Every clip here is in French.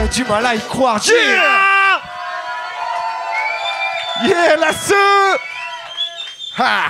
du mal à y croire. Yeah, l'assaut. Ha.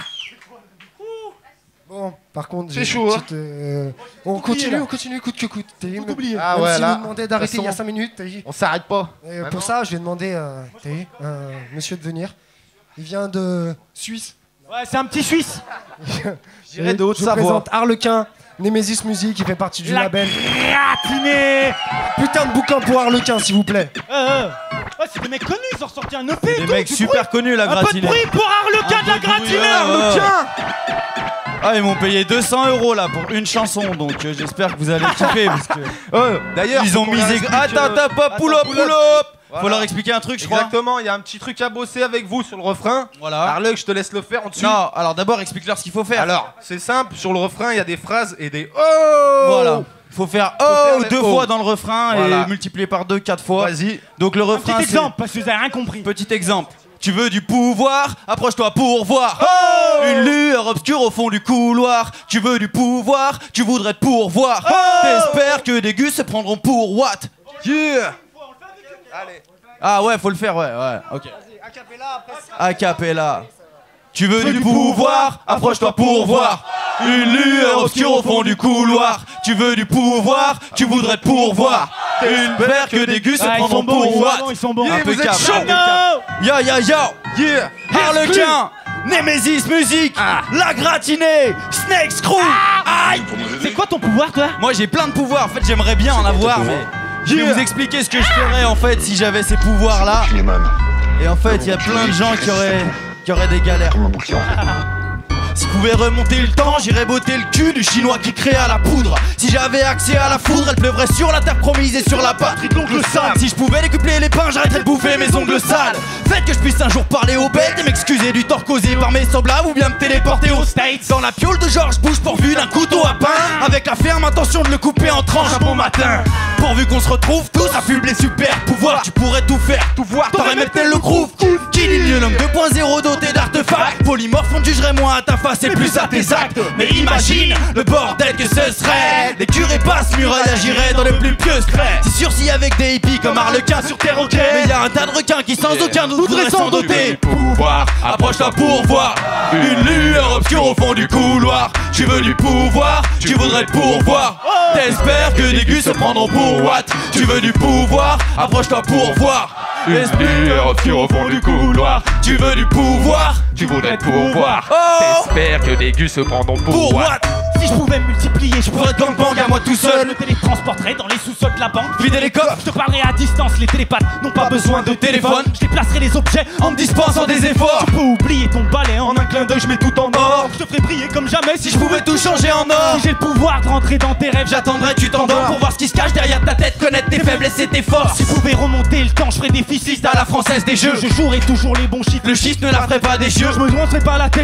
Bon, par contre, c'est chaud. On continue, coûte que coûte. Ah ouais, si là. nous demandait d'arrêter il y a 5 minutes. On s'arrête pas. Pour ça, je vais demander monsieur de venir. Il vient de Suisse. Ouais, c'est un petit Suisse. J'irai de Haute-Savoie. Je présente Harlequin, Nemesis Music, il fait partie du label. Gratiné. Putain de bouquin pour Harlequin, s'il vous plaît. Ouais, c'est des mecs connus, ils ont ressorti un EP. Des mecs super connus, la Gratinée. Un peu de bruit pour Harlequin de la Gratinée. Harlequin. Ah, ils m'ont payé 200 € là pour une chanson, donc j'espère que vous allez kiffer parce que. D'ailleurs, ils ont misé. Attends, pas pull up. Faut leur expliquer un truc, je crois. Exactement, il y a un petit truc à bosser avec vous sur le refrain. Voilà. Arlec, je te laisse le faire en dessus. Non, alors d'abord explique-leur ce qu'il faut faire. Alors, c'est simple, sur le refrain, il y a des phrases et des oh. Voilà. Faut faire oh deux fois dans le refrain et multiplier par 2, 4 fois. Vas-y. Donc le refrain. Petit exemple, parce que vous avez rien compris. Petit exemple. Tu veux du pouvoir, approche-toi pour voir. Oh, une lueur obscure au fond du couloir. Tu veux du pouvoir, tu voudrais te pourvoir. T'espères que des gus se prendront pour what? Yeah. Allez. Ah ouais, faut le faire, ouais, ok. A cappella. Tu veux du pouvoir, approche-toi pour voir. Une lueur obscure au fond du couloir. Tu veux du pouvoir, tu voudrais te pourvoir. T'espères que des gus se prendront pour what? Ils sont bons. Un peu vous êtes chaud. Yo. Yeah. Harlequin, Nemesis Music, La Gratinée, Snake Screw. Aïe. C'est quoi ton pouvoir, toi? Moi j'ai plein de pouvoirs, en fait j'aimerais bien en avoir, mais je vais vous expliquer ce que je ferais en fait si j'avais ces pouvoirs là. Et en fait il y a plein de gens qui auraient des galères. Si je pouvais remonter le temps, j'irais botter le cul du chinois qui créa la poudre. Si j'avais accès à la foudre, elle pleuvrait sur la terre promise et sur la patrie de l'oncle Sam. Si je pouvais décupler les pains, j'arrêterais de bouffer mes ongles sales. Faites que je puisse un jour parler aux bêtes et m'excuser du tort causé par mes semblables ou bien me téléporter aux States. Dans la piole de George Bush pourvu d'un couteau à pain, avec la ferme intention de le couper en tranches un bon matin. Pourvu qu'on se retrouve tous affublés super pouvoir, tu pourrais tout faire, tout voir, t'aurais même tel le groove. Qu'il est mieux l'homme 2.0 doté d'artefacts. Polymorphe, on jugerait moins à ta face et plus à tes actes. Mais imagine le bordel que ce serait. Les curés passent, murailles agiraient dans les plus pieux secrets. C'est sûr si avec des hippies comme Harlequin sur terre ok. Mais y a un tas de requins qui sans aucun doute voudraient s'en doter. Pouvoir, approche-toi pour voir. Une lueur obscure au fond du couloir. Tu veux du pouvoir, tu voudrais te pourvoir. T'espères que des gus se prendront pour what? Tu veux du pouvoir, approche-toi pour voir. Une lueur obscure au fond du couloir. Tu veux du pouvoir, tu voudrais te pourvoir. T'espères que des gus se prendront pour what? Si je pouvais me multiplier, je pourrais gang bang à moi tout seul. me télétransporterais dans les sous-sols de la banque. Vider les coffres. Je te parlerai à distance, les télépathes n'ont pas besoin de téléphone. Je déplacerai les objets en me dispensant des efforts. Tu peux oublier ton balai en un clin d'œil, Je mets tout en or. Je te ferai briller comme jamais Si je pouvais tout changer en or. Si j'ai le pouvoir de rentrer dans tes rêves, J'attendrai que tu t'endors pour voir ce qui se cache derrière ta tête, connaître tes faiblesses et tes forces. Si je pouvais remonter le temps, je ferais des déficit à la française des jeux. Je jouerai toujours les bons chiffres. Le chiffre ne la ferait pas des cieux. Je me lancerai pas la tête.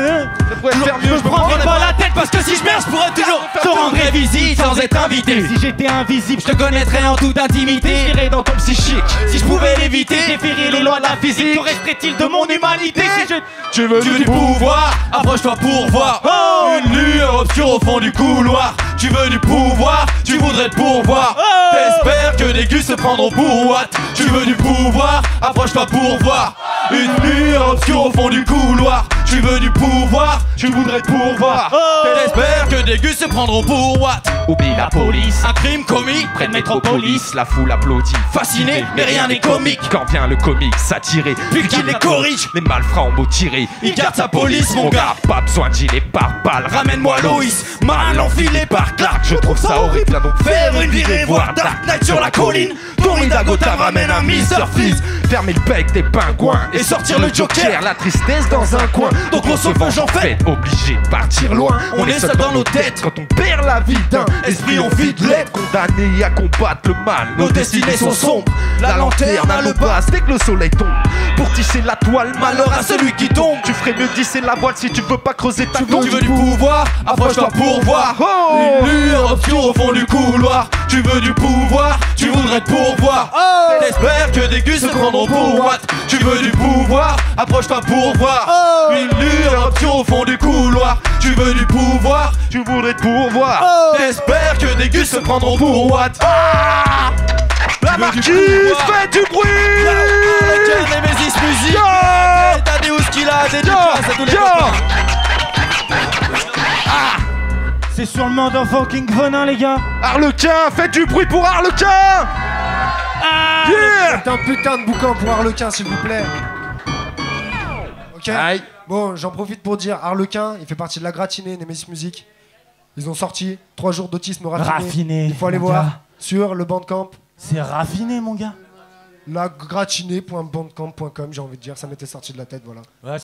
Je me prendrai pas la tête parce que si je merde, je pourrais toujours te rendre visite sans être invité. Si j'étais invisible, Je te connaîtrais en toute intimité. j'irais dans ton psychique. Si je pouvais l'éviter, Déférer les lois de la physique. Que resterait-il de mon humanité si je... Tu veux du pouvoir, approche-toi pour voir. Une lueur obscure au fond du couloir. Tu veux du pouvoir, tu voudrais te pourvoir. T'espères que des gus se prendront pour what? Tu veux du pouvoir, approche-toi pour voir. Une lueur obscure au fond du couloir. Tu veux du pouvoir, tu voudrais te pourvoir. T'espères que des gus se prendront pour what? Oublie la police. Un crime commis Près de Métropolis, la foule applaudit. Fasciné, mais rien n'est comique. Quand vient le comique s'attirer, Puis qu'il les corrige. les malfrats ont beau tirer. Il garde sa police, mon gars. Pas besoin de gilet pare-balles. Ramène-moi Loïs, mal enfilé par Clark. Je trouve ça horrible, viens donc Faire une virée, voir Dark Knight sur la colline. Torrida Gotham ramène un Mr. Freeze. fermer le bec des pingouins Et sortir le Joker. La tristesse dans un coin. Donc on se venge en fait. Obligé de partir loin. On est seul dans nos têtes. Quand on perd la vie d'un Esprit, on vide l'aide. condamné à combattre le mal. Nos destinées sont sombres. La lanterne a le bas. dès que le soleil tombe. Pour tisser la toile, Malheur à celui qui tombe. tu ferais mieux tisser la voile si tu veux pas creuser ta tombe. Tu veux du pouvoir, approche-toi pour voir. Oh Une lueur obscure au fond du couloir. Tu veux du pouvoir, tu voudrais te pourvoir. T'espères que des gus se prendront pour what? Tu veux du pouvoir, approche-toi pour voir. Une lueur obscure au fond du couloir. Tu veux du pouvoir, tu voudrais te pourvoir. t'espères que des gus se prendront pour what? Marquis, pouvoir. faites du bruit. Arlequin, Nemesis Music. T'as des Ouskila, dédicace à tous les copains. C'est sur le monde enfant King Venin, les gars. Arlequin, faites du bruit pour Arlequin. Yeah. C'est un putain de boucan pour Arlequin, s'il vous plaît. Ok. Aïe. Bon, j'en profite pour dire, Arlequin, il fait partie de la gratinée Nemesis Music. Ils ont sorti 3 jours d'autisme raffiné. Raffiné, Il faut aller mon voir gars. sur le Bandcamp. C'est raffiné, mon gars. Lagratinée.bandcamp.com, j'ai envie de dire, ça m'était sorti de la tête, voilà. Ouais,